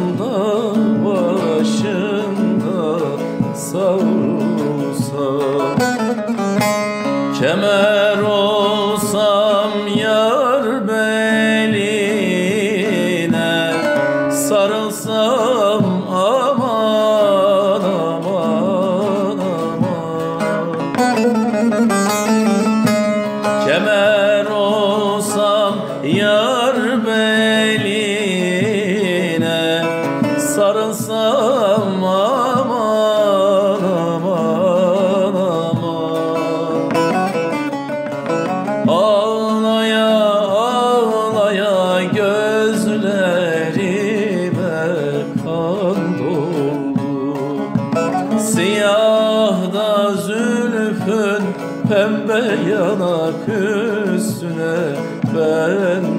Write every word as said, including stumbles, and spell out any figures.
da başında savrulsam, kemer olsam yar beline, sarılsam aman aman aman. Kemer olsam yar beline, sarılsam aman aman aman. Ağlaya ağlaya gözlerime kan doldu, siyah da zülfün pembe yanak üstüne ben